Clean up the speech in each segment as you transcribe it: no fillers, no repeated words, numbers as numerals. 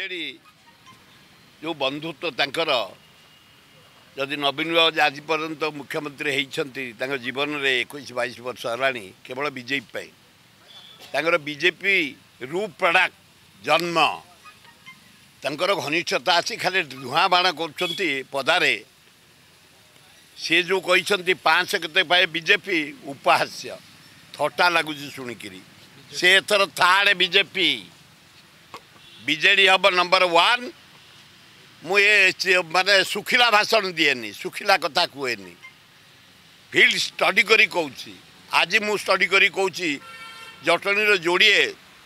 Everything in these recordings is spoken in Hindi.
बीजेडी जो बंधुत्व तांकर जदि नवीन बाबू आज पर्यंत मुख्यमंत्री होती जीवन में 21-22 वर्ष है केवल बीजेपी तांकर बीजेपी रू प्रोडक्ट जन्म तांकर घनिष्ठता अच्छी खाली धुआं बाण कर पदारे सी जो कहते 500 केते पाए बीजेपी उपहास्य थटा लगुच शुणिकी से एथर थार्ड बीजेपी बीजेडी हम नंबर 1 मुझे माने सुखिला भाषण दिएनी सुखिला कथा कहेनी फील्ड स्टडी करी कहूँ आज मु स्टडी करी कहूँ जटणी जोड़े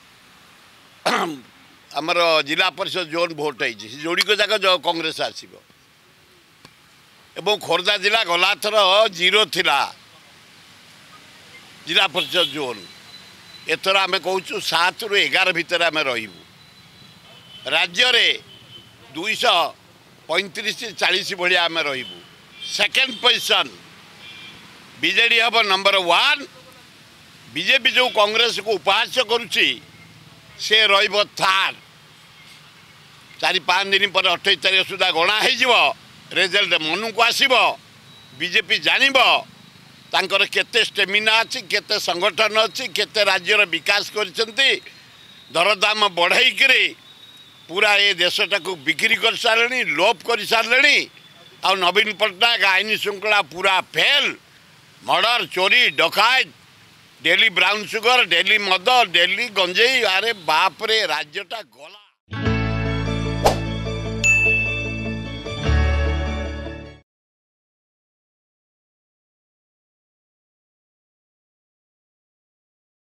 आमर जिला परिषद जोन भोट होती जोड़ी को जाक कांग्रेस आसब एवं खोर्धा जिला गला थर 0 थिला जिला परिषद जोन एथर आम कहूँ 7 ରୁ 11 भितर आम रही राज्य रे 235-40 भाया आम रही सेकेंड पोजिशन बीजेडी हम नंबर 1 बीजेपी जो कांग्रेस को उपहास्य करुच्ची से थार्ड 4-5 दिन पर 28 तारीख सुधा गणा हो रिजल्ट मन को आसब बीजेपी जानब तांकर केते स्टेमिना अच्छी केते संगठन अच्छी केते राज्यर विकास करछंती दरदाम बढ़ाई पूरा ये देशटा को बिक्री कर सारे लोप कर सारे आ नवीन पट्टनायक आईन श्रृंखला पूरा फेल मर्डर चोरी डकायत डेली ब्राउन सुगर डेली मद डेली गंजेई अरे बाप रे राज्यटा गला।